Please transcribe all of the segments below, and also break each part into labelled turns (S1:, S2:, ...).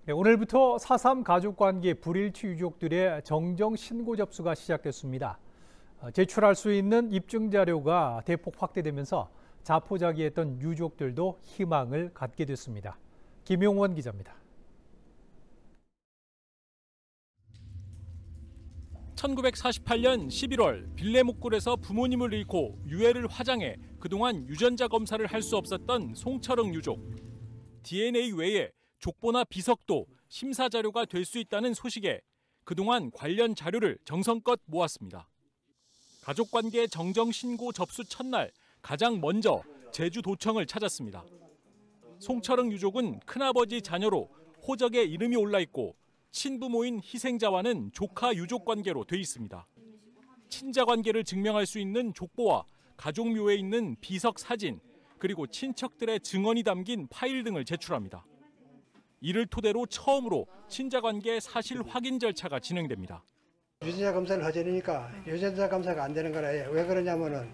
S1: 네, 오늘부터 4.3 가족관계 불일치 유족들의 정정 신고 접수가 시작됐습니다. 제출할 수 있는 입증 자료가 대폭 확대되면서 자포자기했던 유족들도 희망을 갖게 됐습니다. 김용원 기자입니다.
S2: 1948년 11월 빌레목골에서 부모님을 잃고 유해를 화장해 그동안 유전자 검사를 할 수 없었던 송철흥 유족. DNA 외에 족보나 비석도 심사 자료가 될 수 있다는 소식에 그동안 관련 자료를 정성껏 모았습니다. 가족관계 정정신고 접수 첫날 가장 먼저 제주도청을 찾았습니다. 송철흥 유족은 큰아버지 자녀로 호적에 이름이 올라 있고 친부모인 희생자와는 조카 유족 관계로 돼 있습니다. 친자 관계를 증명할 수 있는 족보와 가족묘에 있는 비석 사진, 그리고 친척들의 증언이 담긴 파일 등을 제출합니다. 이를 토대로 처음으로 친자관계 사실 확인 절차가 진행됩니다.
S3: 유전자 검사를 하자니까 유전자 검사가 안 되는 거라. 왜 그러냐면은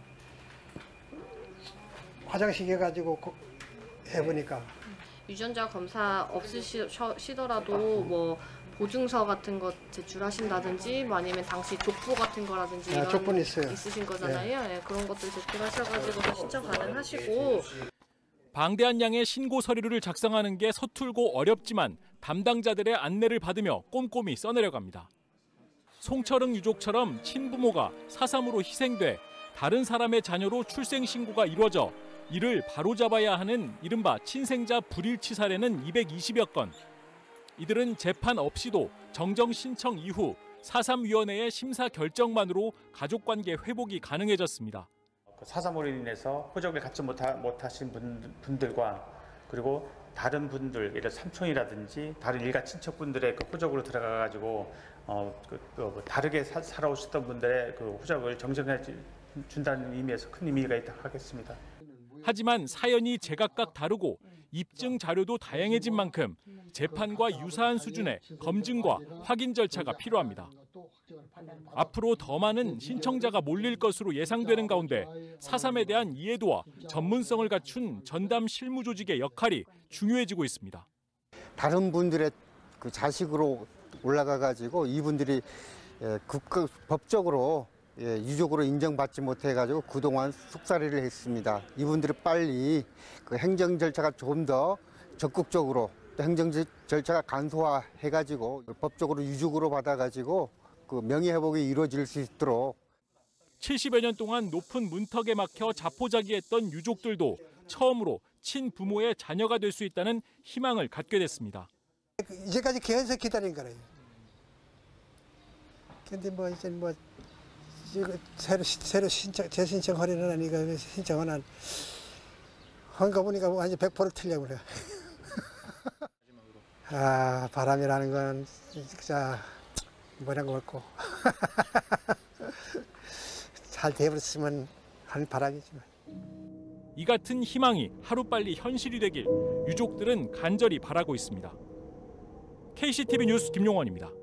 S3: 화장시켜가지고 해보니까
S4: 유전자 검사 없으시더라도 뭐 보증서 같은 거 제출하신다든지 뭐 아니면 당시 족보 같은 거라든지 이런
S3: 족보는 있어요.
S4: 있으신 거잖아요. 네. 네, 그런 것들 제출하셔가지고 신청 가능하시고.
S2: 방대한 양의 신고 서류를 작성하는 게 서툴고 어렵지만 담당자들의 안내를 받으며 꼼꼼히 써내려갑니다. 송철흥 유족처럼 친부모가 4.3으로 희생돼 다른 사람의 자녀로 출생신고가 이루어져 이를 바로잡아야 하는 이른바 친생자 불일치 사례는 220여 건. 이들은 재판 없이도 정정 신청 이후 4.3위원회의 심사 결정만으로 가족관계 회복이 가능해졌습니다.
S5: 4.3으로 인해서 호적을 갖지 못하신 분들과 그리고 다른 분들, 예를 들어 삼촌이라든지 다른 일가 친척분들의 그 호적으로 들어가가지고 다르게 살아오셨던 분들의 그 호적을 정정해 준다는 의미에서 큰 의미가 있다 하겠습니다.
S2: 하지만 사연이 제각각 다르고 입증 자료도 다양해진 만큼 재판과 유사한 수준의 검증과 확인 절차가 필요합니다. 앞으로 더 많은 신청자가 몰릴 것으로 예상되는 가운데 4.3에 대한 이해도와 전문성을 갖춘 전담 실무 조직의 역할이 중요해지고 있습니다.
S6: 다른 분들의 그 자식으로 올라가가지고 이분들이 법적으로 유족으로 인정받지 못해가지고 그동안 속살이를 했습니다. 이분들이 빨리 그 행정 절차가 좀 더 적극적으로 또 행정 절차가 간소화해가지고 법적으로 유족으로 받아가지고 그 명예회복이 이루어질 수 있도록.
S2: 70여 년 동안 높은 문턱에 막혀 자포자기했던 유족들도 처음으로 친부모의 자녀가 될 수 있다는 희망을 갖게 됐습니다.
S3: 이제까지 계속 기다린 거래요. 근데 뭐 이제 뭐 새로 재신청하려는 아니가 신청은 한거 보니까 완전 100% 틀려 그래. 아, 바람이라는 건 진짜 뭐라고 할까. 잘 돼버렸으면 하는 바람이지만.
S2: 이 같은 희망이 하루빨리 현실이 되길 유족들은 간절히 바라고 있습니다. KCTV 뉴스 김용원입니다.